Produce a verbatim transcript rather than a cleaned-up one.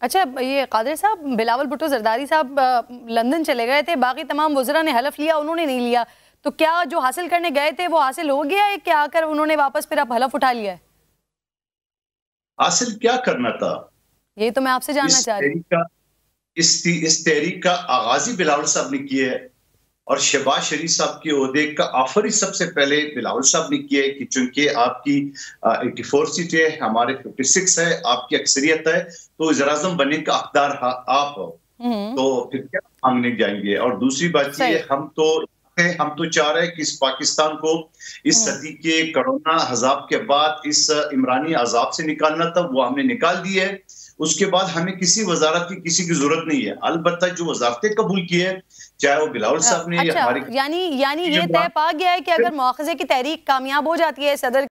अच्छा, ये कादिर साहब, बिलावल भुट्टो जरदारी साहब लंदन चले गए थे, बाकी तमाम वज़रा ने हलफ लिया, उन्होंने नहीं लिया, तो क्या जो हासिल करने गए थे वो हासिल हो गया है? क्या आकर उन्होंने वापस फिर अब हलफ उठा लिया है? हासिल क्या करना था? ये तो मैं आपसे जानना इस चाह रही हूँ। तहरीक का इस, इस तहरीक का आगाज ही बिलावल साहब ने किया है और शहबाज शरीफ साहब के ओहदे का ऑफर ही सबसे पहले बिलावल साहब ने किया है कि चूंकि आपकी चौरासी सीट है, हमारे छप्पन है, आपकी अक्सरियत है, तो वज़ीर-ए-आज़म बनने का हकदार आप हो, तो फिर क्या मांगने जाएंगे? और दूसरी बात ये, हम तो हम तो चाह रहे हैं कि इस पाकिस्तान को इस सदी के कोरोना अज़ाब के बाद इस इमरानी अज़ाब से निकालना था, वो हमने निकाल दिया है। उसके बाद हमें किसी वज़ारत की किसी की जरूरत नहीं है। अलबत्ता जो वज़ारतें कबूल की है, चाहे वो बिलावल साहब ने या अच्छा, हमारे यानी यानी ये तय पा गया है कि अगर मुआखज़े की तहरीक कामयाब हो जाती है सदर